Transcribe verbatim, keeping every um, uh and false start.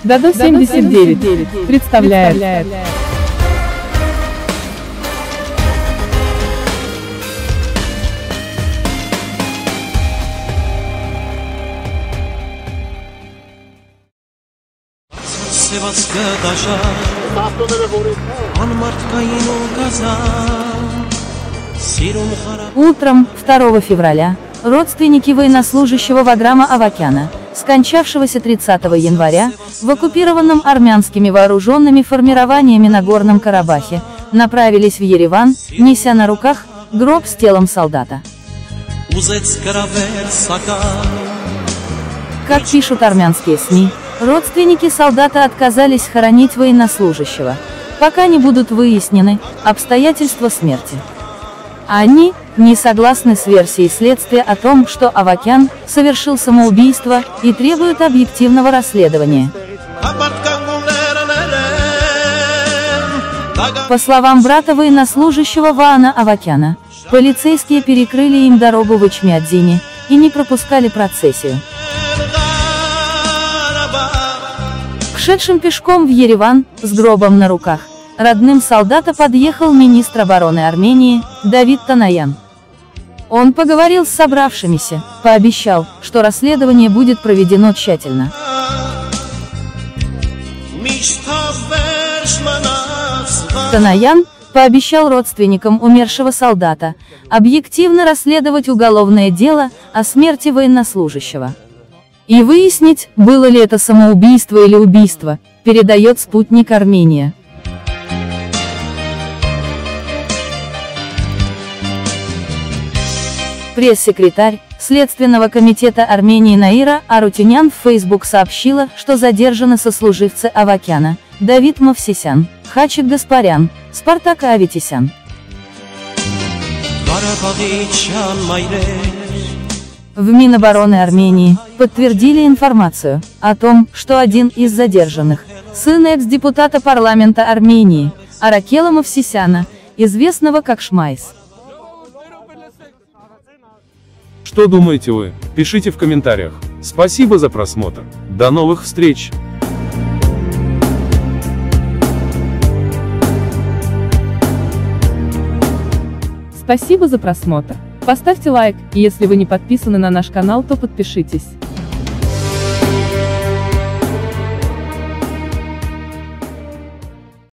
Дадо семьдесят девять представляет. Утром второго февраля родственники военнослужащего Ваграма Авакяна, скончавшегося тридцатого января, в оккупированном армянскими вооруженными формированиями на Горном Карабахе, направились в Ереван, неся на руках гроб с телом солдата. Как пишут армянские СМИ, родственники солдата отказались хоронить военнослужащего, пока не будут выяснены обстоятельства смерти. Они не согласны с версией следствия о том, что Авакян совершил самоубийство, и требуют объективного расследования. По словам брата военнослужащего Ваана Авакяна, полицейские перекрыли им дорогу в Ичмиадзине и не пропускали процессию. К шедшим пешком в Ереван, с гробом на руках, родным солдата подъехал министр обороны Армении, Давид Танаян. Он поговорил с собравшимися, пообещал, что расследование будет проведено тщательно. Танаян пообещал родственникам умершего солдата объективно расследовать уголовное дело о смерти военнослужащего. И выяснить, было ли это самоубийство или убийство, передает «Спутник Армения». Пресс-секретарь Следственного комитета Армении Наира Арутюнян в Facebook сообщила, что задержаны сослуживцы Авакяна, Давид Мовсисян, Хачик Гаспарян, Спартак Аветисян. В Минобороны Армении подтвердили информацию о том, что один из задержанных, сын экс-депутата парламента Армении, Аракела Мовсисяна, известного как Шмайс. Что думаете вы? Пишите в комментариях. Спасибо за просмотр. До новых встреч! Спасибо за просмотр. Поставьте лайк, и если вы не подписаны на наш канал, то подпишитесь.